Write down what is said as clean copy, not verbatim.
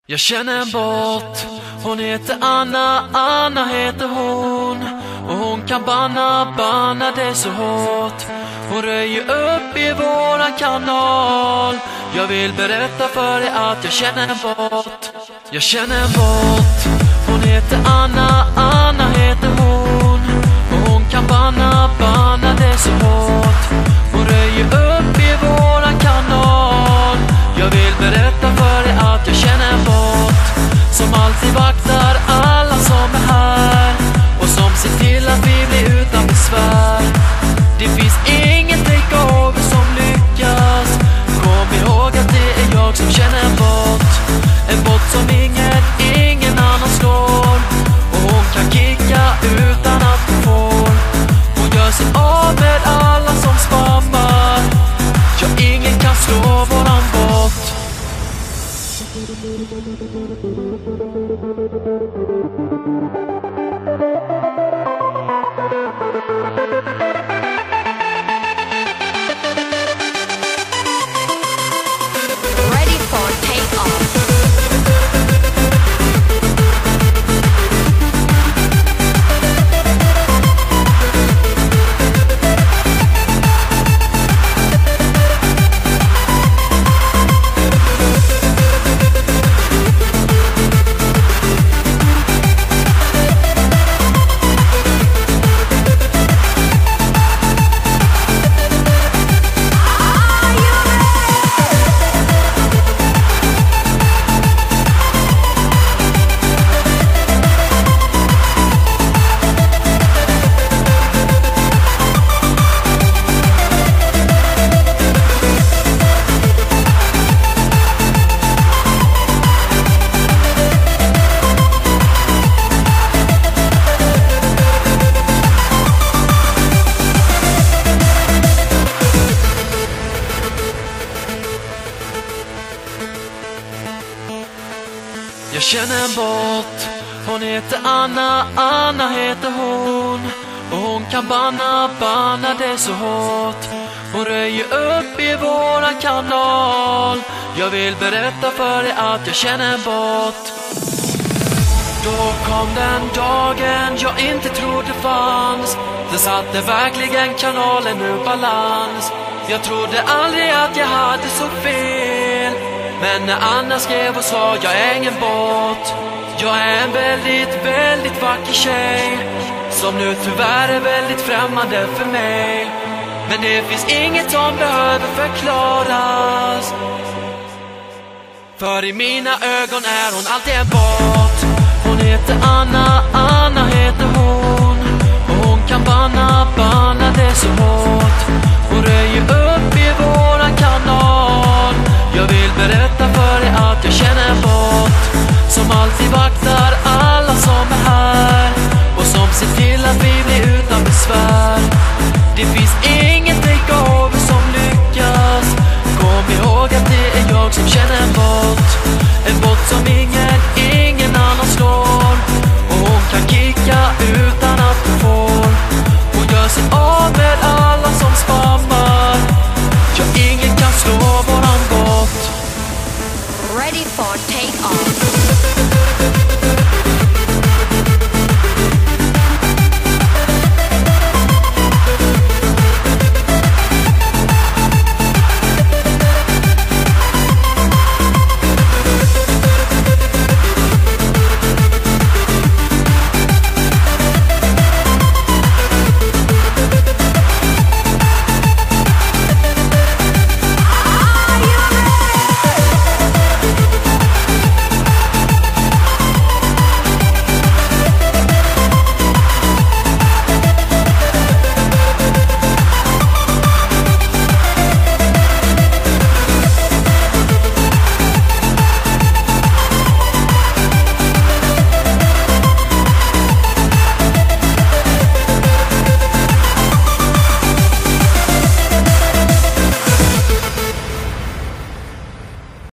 Jag känner en bot, hon heter Anna, Anna heter hon. Och hon kan banna det så hårt. Hon röjer upp i våran kanal. Jag vill berätta för dig att jag känner en bot. Jag känner en bot, hon heter Anna, Anna heter hon. Och hon kan banna det så hårt. Hon röjer upp i våran kanal. Jag vill berätta för dig att jag känner en bot som alltid vaktar alla som är här och som ser till att vi blir utan besvär. Det finns ingen takeover som lyckas. Kom ihåg att det är jag som känner en bot. En bot som ingen annan slår. Och hon kan kicka utan att hon får. Hon gör sig av med alla som spammar. Ja, ingen kan slå våran bot. Ready for takeoff. Jag känner en bot, hon heter Anna, Anna heter hon. Och hon kan banna det så hårt. Hon röjer upp i våran kanal. Jag vill berätta för dig att jag känner en bot. Då kom den dagen jag inte trodde fanns. Den satte verkligen kanalen ur balans. Jag trodde aldrig att jag hade så fel. Men när Anna skrev och sa jag är ingen bot. Jag är en väldigt vacker tjej som nu tyvärr är väldigt främmande för mig. Men det finns inget som behöver förklaras. För i mina ögon är hon alltid en bot. Hon heter Anna, Anna heter hon. Och hon kan banna det så hårt. Hon röjer upp i våran kanal. Jag vill berätta för dig att jag känner en bot som alltid vaktar alla som är här och som ser till att vi blir utan besvär. Det finns ingen takeover som lyckas. Kom ihåg att det är jag som känner en bot. En bot som ingen annan slår. Och hon kan kicka utan att hon får. Hon gör sig av med alla som spammar. Ja, ingen kan slå våran bot. Ready for takeoff.